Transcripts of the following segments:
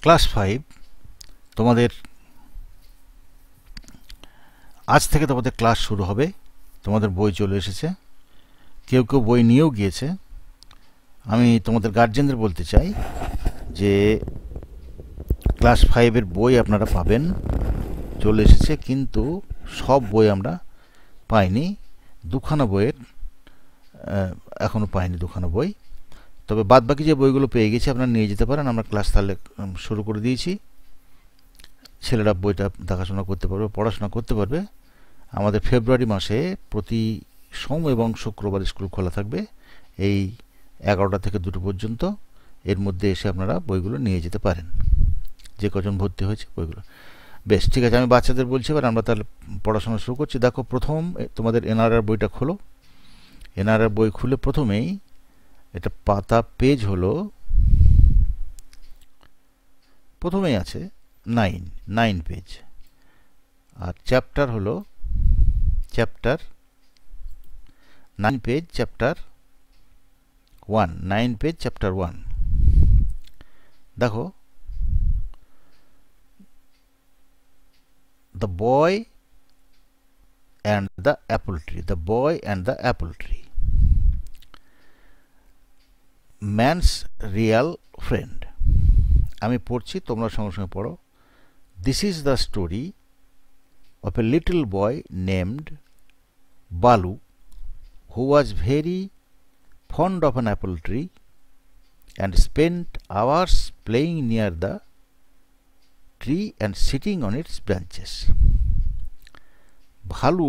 Class 5 তোমাদের আজ থেকে তোমাদের ক্লাস শুরু হবে। তোমাদের বই চলে এসেছে, কেউ কেউ বই নিয়েও গিয়েছে। আমি তোমাদের গার্জেনদের বলতে চাই যে ক্লাস 5-এর বই আপনারা পাবেন, চলে এসেছে, কিন্তু সব বই আমরা পাইনি। দুখানা বইয়ের এখনও পাইনি, দুখানা বই। তবে বাদবাকি যে বইগুলো পেয়ে গেছি আপনারা নিয়ে যেতে পারেন। আমরা ক্লাস তাহলে শুরু করে দিয়েছি। ছেলেরা বইটা দেখাশোনা করতে পারবে, পড়াশোনা করতে পারবে। আমাদের ফেব্রুয়ারি মাসে প্রতি সোম এবং শুক্রবার স্কুল খোলা থাকবে, এই 11টা থেকে 2টো পর্যন্ত। এর মধ্যে এসে আপনারা বইগুলো নিয়ে যেতে পারেন, যে কজন ভর্তি হয়েছে বইগুলো। বেশ, ঠিক আছে, আমি বাচ্চাদের বলছি, এবার আমরা তাহলে পড়াশোনা শুরু করছি। দেখো, প্রথম তোমাদের এনআরআর বইটা খোলো। এনআরআর বই খুলে প্রথমেই এটা পাতা পেজ হলো, প্রথমেই আছে 9 পেজ, আর চ্যাপ্টার হলো chapter 9 page, chapter 1, 9 page, chapter 1। দেখো, the boy and the apple tree, the boy and the apple tree, man's real friend। আমি পড়ছি, তোমরা সঙ্গে সঙ্গে পড়ো। This is the story of a little boy named Balu who was very fond of an apple tree and spent hours playing near the tree and sitting on its branches। Balu,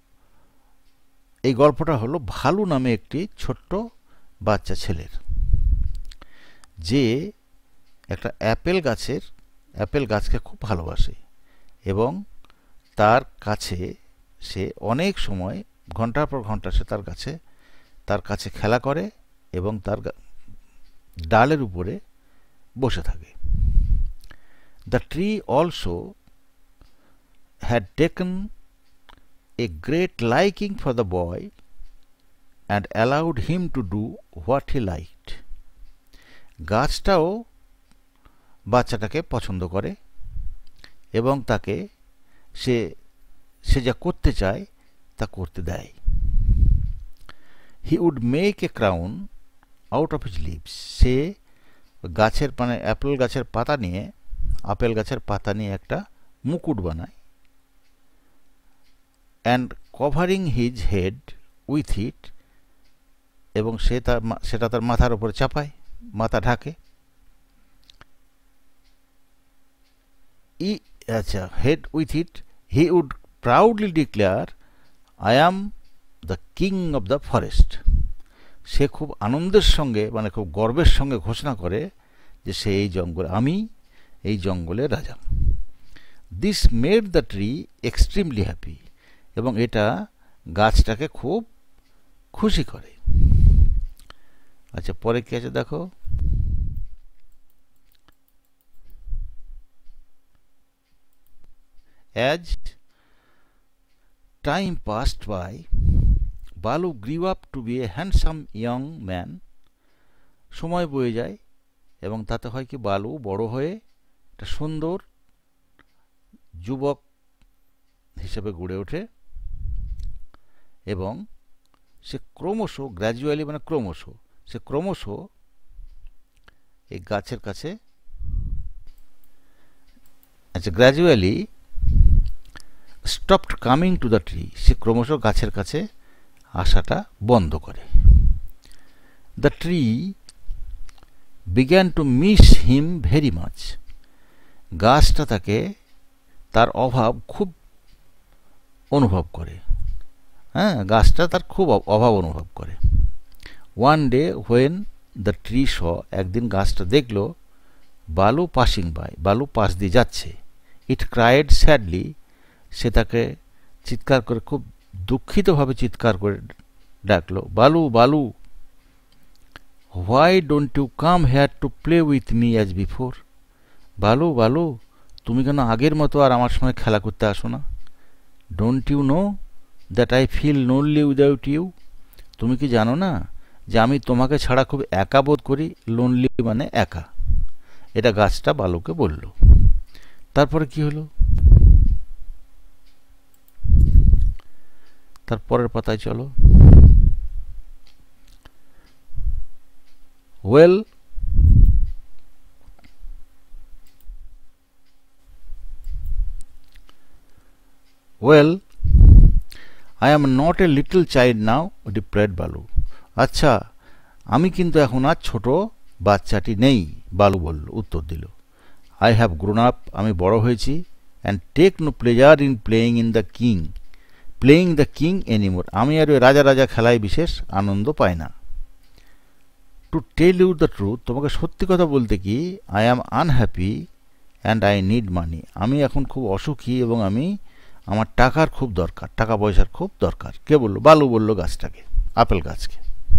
এই গল্পটা হলো value নামে একটি ছোট্ট বাচ্চা ছেলের, যে একটা অ্যাপেল গাছকে খুব ভালোবাসে এবং তার কাছে সে অনেক সময় ঘন্টার পর ঘন্টা সে তার কাছে খেলা করে এবং তার ডালের উপরে বসে থাকে। The tree also had taken a great liking for the boy and allowed him to do what he liked। গাছটাও বাচ্চাটাকে পছন্দ করে এবং তাকে সে যা করতে চায় তা করতে দেয়। He would make a crown out of his leaves। সে গাছের আপেল গাছের পাতা নিয়ে একটা মুকুট বানায়। and covering his head with it, এবং সেটা তার মাথার উপরে চাপায়, মাথা ঢাকে। head with it, he would proudly declare, I am the king of the forest। সে খুব আনন্দের সঙ্গে, খুব গর্বের সঙ্গে ঘোষণা করে যে সে আমি এই জঙ্গলের রাজা। This made the tree extremely happy, এবং এটা গাছটাকে খুব খুশি করে। আচ্ছা, পরে কি আছে দেখো। As time passed by, Balu grew up to be a handsome young man। সময় বয়ে যায় এবং তাতে হয় কি, বালু বড় হয়ে একটা সুন্দর যুবক হিসেবে গড়ে ওঠে এবং সে ক্রমশ এই গাছের কাছে gradually stopped coming to the tree। সে ক্রমশ গাছের কাছে আসাটা বন্ধ করে। The tree began to miss him very much। গাছটা তার অভাব খুব অনুভব করে। গাছটা তার খুব অভাব অনুভব করে। One day when the tree saw, একদিন গাছটা দেখলো বালু passing by, বালু পাশ দিয়ে যাচ্ছে। It cried sadly, সে তাকে চিৎকার করে, খুব দুঃখিতভাবে চিৎকার করে ডাকলো, বালু বালু, why don't you come here to play with me as before? বালু বালু, তুমি কেন আগের মতো আর আমার সঙ্গে খেলা করতে আসো না? Don't you know that I feel lonely without you? তুমি কি জানো না যে আমি তোমাকে ছাড়া খুব একা বোধ করি? লোনলি মানে একা। এটা গাছটা বালুকে বলল। তারপরে কি হলো? তারপরের পাতায় চলো। Well, well, I am not a little child now, replied বালু। আচ্ছা, আমি কিন্তু এখন আর ছোট বাচ্চাটি নেই, বালু বলল, উত্তর দিল। I have grown up, আমি বড় হয়েছি, and take no pleasure in playing the king anymore, আমি আর ওই রাজা রাজা খেলায় বিশেষ আনন্দ পাই না। To tell you the truth, তোমাকে সত্যি কথা বলতে কি, I am unhappy and I need money, আমি এখন খুব অসুখী এবং আমার টাকার খুব দরকার, টাকা পয়সার খুব দরকার। কে বলল? বালু বলল গাছটাকে, আপেল গাছকে।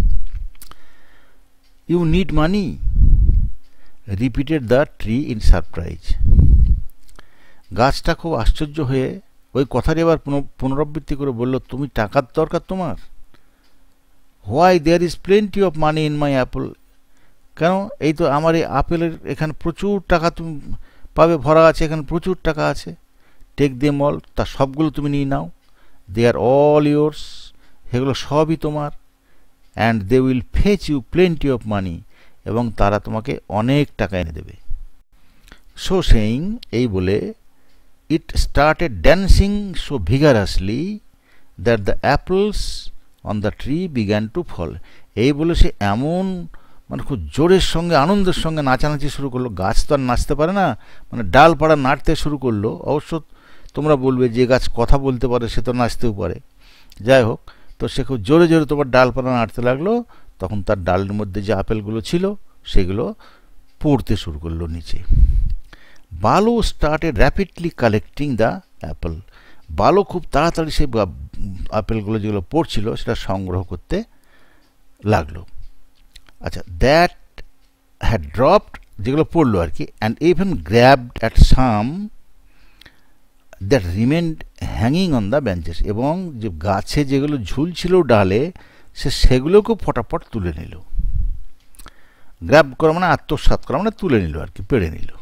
You need money, repeated the tree in surprise. গাছটা খুব আশ্চর্য হয়ে ওই কথাটি আবার পুনরাবৃত্তি করে বলল, তুমি টাকার দরকার তোমার? Why, there is plenty of money in my apple, কেন? এই তো আমার এই আপেলের এখানে প্রচুর টাকা তুমি পাবে, ভরা আছে, এখানে প্রচুর টাকা আছে। টেক দেম অল, তার সবগুলো তুমি নিয়ে নাও। দে আর অল ইয়োর্স, সেগুলো সবই তোমার। And they will fetch you plenty of money, এবং তারা তোমাকে অনেক টাকা এনে দেবে। সো সেইং, এই বলে, it started dancing so vigorously that the apples on the tree began to fall. এই বলে সে এমন মানে খুব জোরের সঙ্গে আনন্দের সঙ্গে নাচানাচি শুরু করলো। গাছ তো আর নাচতে পারে না, মানে ডালপাড়া নাড়তে শুরু করলো। অবশ্য তোমরা বলবে যে গাছ কথা বলতে পারে সে তো নাচতেও পারে, যাই হোক, তো সে খুব জোরে জোরে তোমার ডালপাড়া নাড়তে লাগলো। তখন তার ডালের মধ্যে যে আপেলগুলো ছিল সেগুলো পড়তে শুরু করলো নিচে। Balu started rapidly collecting the apple, Balu খুব তাড়াতাড়ি সেই আপেলগুলো যেগুলো পড়ছিল সেটা সংগ্রহ করতে লাগলো। আচ্ছা, দ্যাট হ্যাড ড্রপড, যেগুলো পড়লো আর কি, and even grabbed at some that remained hanging on the branches, এবং যে গাছে যেগুলো ঝুলছিল ডালে সেগুলোকেও ফটাফট তুলে নিল। গ্র্যাব করা মানে আত্মসাৎ করা, মানে তুলে নিল আর কি, পেড়ে নিল।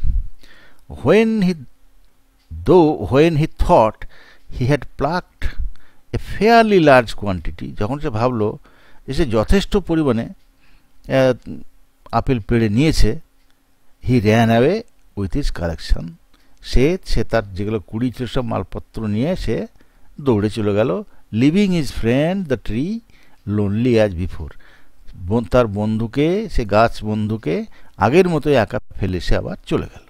when he thought he had plucked a fairly large quantity, যখন সে ভাবলো যে সে যথেষ্ট পরিমাণে আপেল পেড়ে নিয়েছে, he ran away with his collection, সে তার যেগুলো কুড়ি ছিল সব মালপত্র নিয়ে সে দৌড়ে চলে গেল। Leaving his friend the tree lonely as before, তার বন্ধুকে, সে গাছ বন্ধুকে আগের মতোই একা ফেলে সে আবার চলে গেল।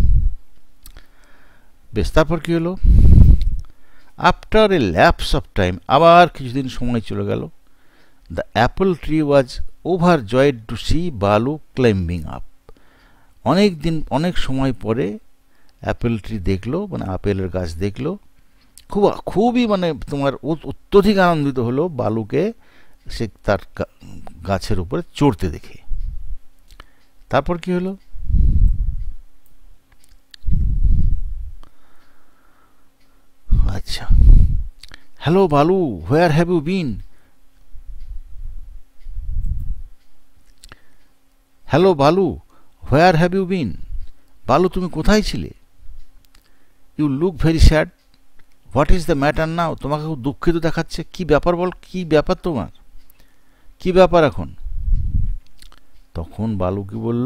বেশ, তারপর কি হলো? After a lapse of time, আবার কিছুদিন সময় চলে গেল। The apple tree was overjoyed to see Balu climbing up, অনেক সময় পরে অ্যাপেল ট্রি দেখলো, মানে আপেলের গাছ দেখলো, খুবই মানে তোমার অত্যধিক আনন্দিত হলো বালুকে সে তার গাছের উপরে চড়তে দেখে। তারপর কি হলো? আচ্ছা, hello Balu, where have you been? Hello Balu, where have you been? Balu, তুমি কোথায় ছিলে? You look very sad, what is the matter now? তোমাকে খুব দুঃখিত দেখাচ্ছে, কি ব্যাপার বল, কি ব্যাপার তোমার, কি ব্যাপার এখন? তখন বালু কি বলল?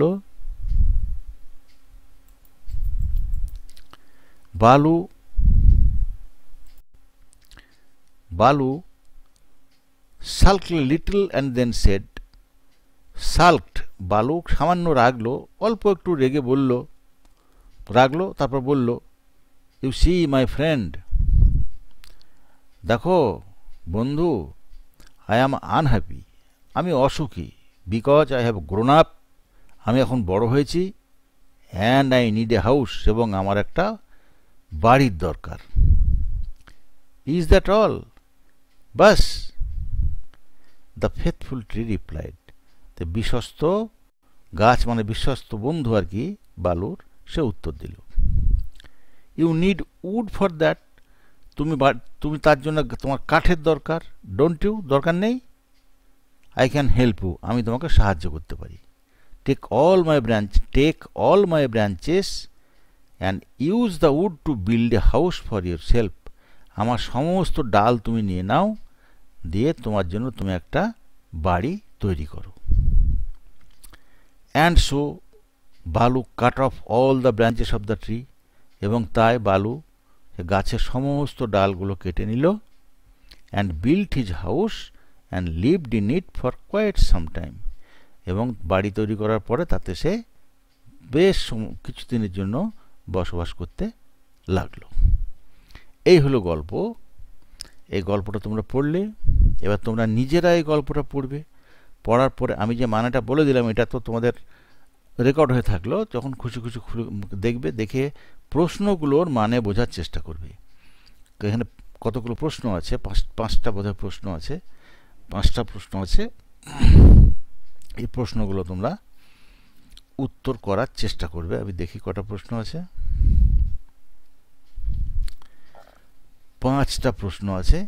বালু sulked a little and then said, sulked, বালু সামান্য রাগলো, অল্প একটু রেগে রাগলো, তারপর বলল, ইউ সি মাই ফ্রেন্ড, দেখো বন্ধু, আই অ্যাম আনহ্যাপি, আমি অসুখী, because I have grown up, আমি এখন বড় হয়েছি, and I need a house, এবং আমার একটা বাড়ির দরকার। Is that all? বাস? দ্য ফেথফুল ট্রি রিপ্লাইড, তো বিশ্বস্ত গাছ মানে বিশ্বস্ত বন্ধু আর কি বালুর, সে উত্তর দিল, you need wood for that, তুমি তার জন্য তোমার কাঠের দরকার, ডোন্ট ইউ? দরকার নেই? আই ক্যান হেল্প ইউ, আমি তোমাকে সাহায্য করতে পারি। take all my branches and use the wood to build a house for yourself. আমার সমস্ত ডাল তুমি নিয়ে নাও, দিয়ে তোমার জন্য তুমি একটা বাড়ি তৈরি করো। And so বালু cut off all the branches of the tree, এবং তাই বালু গাছের সমস্ত ডালগুলো কেটে নিল। And built his house and lived in it for quite some time, এবং বাড়ি তৈরি করার পরে তাতে সে বেশ কিছুদিনের জন্য বসবাস করতে লাগলো। এই হলো গল্প। এই গল্পটা তোমরা পড়লে, এবার তোমরা নিজেরা এই গল্পটা পড়বে। পড়ার পরে আমি যে মানেটা বলে দিলাম এটা তো তোমাদের রেকর্ড হয়ে থাকলো, যখন খুশি খুশি দেখবে, দেখে প্রশ্নগুলোর মানে বোঝার চেষ্টা করবে। এখানে কতগুলো প্রশ্ন আছে, পাঁচটা বোধহয় প্রশ্ন আছে, 5টা প্রশ্ন আছে। এই প্রশ্নগুলো তোমরা উত্তর করার চেষ্টা করবে। আমি দেখি কটা প্রশ্ন আছে। 5টা প্রশ্ন আছে।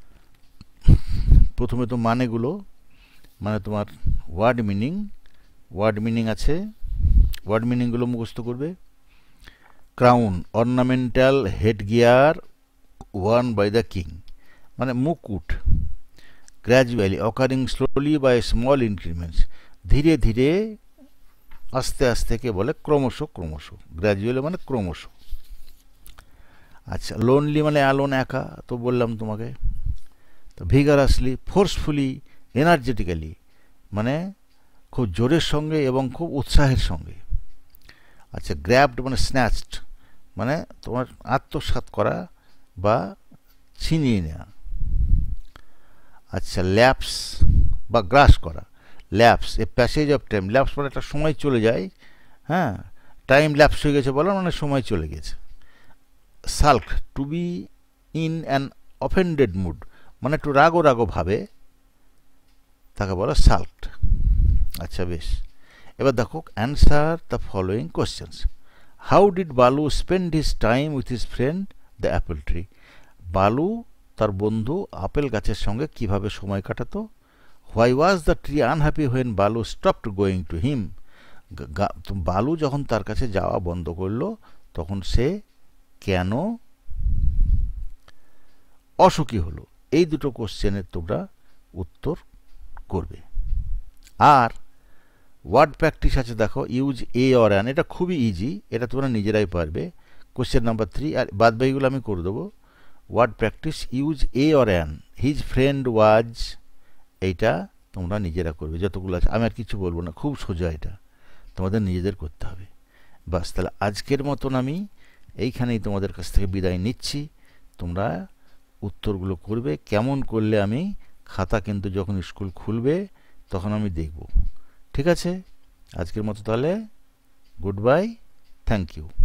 প্রথমে তো মানেগুলো, মানে তোমার ওয়ার্ড মিনিং আছে, ওয়ার্ড মিনিংগুলো মুখস্থ করবে। Crown, ornamental head gear worn by the king, মানে মুকুট। Gradually, occurring slowly by small increments, ধীরে ধীরে, আস্তে আস্তে কে বলে ক্রমশ, গ্র্যাজুয়ালি মানে ক্রমশ। আচ্ছা, লোনলি মানে অ্যালোন, একা, তো বললাম তোমাকে। তো ভিগারাসলি, ফোর্সফুলি, এনার্জেটিক্যালি, মানে খুব জোরের সঙ্গে এবং খুব উৎসাহের সঙ্গে। আচ্ছা, গ্র্যাবড মানে স্ন্যাচড, মানে তোমার আত্মসাৎ করা বা ছিনিয়ে নেওয়া। আচ্ছা, ল্যাপস বা গ্রাস করা। Lapse, a passage of time, lapse মানে একটা সময় চলে যায়, হ্যাঁ, টাইম ল্যাপস হয়ে গেছে বলার মানে সময় চলে গেছে। Sulk, to be in an offended mood, মানে একটু রাগো ভাবে, তাকে বলা সাল্কড। আচ্ছা, বেশ। এবার দেখো, answer the following questions. How did Balu spend his time with his friend the apple tree? Balu তার বন্ধু আপেল গাছের সঙ্গে কিভাবে সময় কাটাতো? Why was the tree unhappy when Balu stopped going to him? Balu যখন তার কাছে যাওয়া বন্ধ করলো তখন সে কেন অসুখী হলো? এই দুটো কোশ্চেনের তোমরা উত্তর করবে। আর ওয়ার্ড প্র্যাকটিস আছে, দেখো, ইউজ এ অর অ্যান, এটা খুবই ইজি, এটা তোমরা নিজেরাই পারবে। কোশ্চেন নাম্বার 3, আর বাদবাকিগুলো আমি করে দেবো। Word practice, use a or an, his friend was, এইটা তোমরা নিজেরা করবে যতগুলো আছে। আমি আর কিছু বলবো না, খুব সোজা, এটা তোমাদের নিজেদের করতে হবে। বাস, তাহলে আজকের মতন আমি এইখানেই তোমাদের কাছ থেকে বিদায় নিচ্ছি। তোমরা উত্তরগুলো করবে। কেমন করলে আমি খাতা কিন্তু যখন স্কুল খুলবে তখন আমি দেখব। ঠিক আছে, আজকের মতো তাহলে গুড বাই, থ্যাংক ইউ।